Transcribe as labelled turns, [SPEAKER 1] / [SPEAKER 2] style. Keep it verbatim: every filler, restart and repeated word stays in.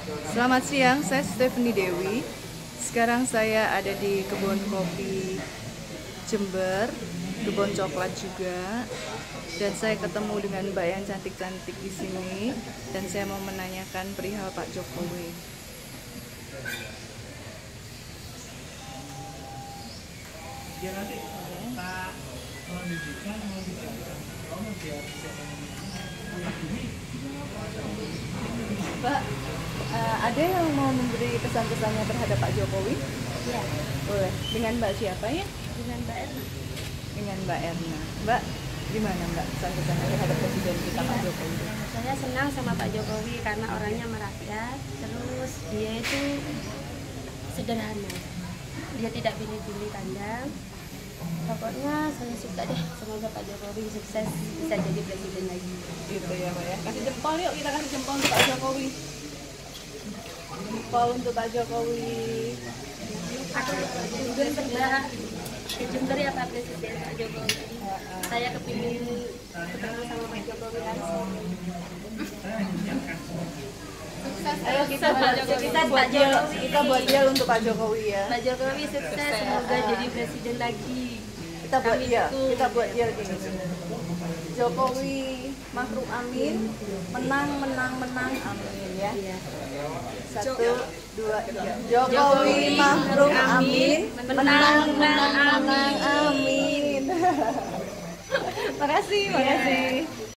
[SPEAKER 1] Selamat siang, saya Stephanie Dewi. Sekarang saya ada di kebun kopi Jember, kebun coklat juga. Dan saya ketemu dengan mbak yang cantik-cantik di sini. Dan saya mau menanyakan perihal Pak Jokowi.
[SPEAKER 2] Ya nanti Pak menunjukkan mau bicara kamu biar bisa
[SPEAKER 1] Mbak, uh, ada yang mau memberi pesan-pesannya terhadap Pak Jokowi?
[SPEAKER 3] Ya,
[SPEAKER 1] Boleh. Dengan Mbak siapa ya?
[SPEAKER 3] dengan Mbak Erna.
[SPEAKER 1] Dengan Mbak Erna. Mbak, gimana Mbak pesan-pesannya terhadap Presiden kita Pak Jokowi?
[SPEAKER 3] Saya senang sama Pak Jokowi karena orangnya merakyat, terus dia itu sederhana. Dia tidak pilih-pilih kandang. Pokoknya saya suka deh, semoga Pak Jokowi sukses bisa jadi presiden lagi.
[SPEAKER 1] Gitu ya Mbak ya. Kasih jempol yuk, kita kasih jempol untuk Pak Jokowi. Jempol untuk Pak Jokowi.
[SPEAKER 3] Aku juga pernah ke Jember ya Pak Presiden Pak Jokowi. Saya kepingin ketemu sama Pak Jokowi langsung.
[SPEAKER 1] Ayo kita
[SPEAKER 3] Pak
[SPEAKER 1] buat,
[SPEAKER 3] Jokowi.
[SPEAKER 1] kita buat deal, kita buat deal untuk Pak Jokowi ya.
[SPEAKER 3] Pak Jokowi sukses, semoga jadi presiden lagi.
[SPEAKER 1] Kita buat
[SPEAKER 3] Kami
[SPEAKER 1] deal,
[SPEAKER 3] dukung.
[SPEAKER 1] kita buat deal gini. Jokowi makhluk amin, menang menang menang amin ya.
[SPEAKER 3] Iya.
[SPEAKER 1] Satu, dua, tiga. Jokowi makhluk amin, menang menang menang amin. Makasih, makasih.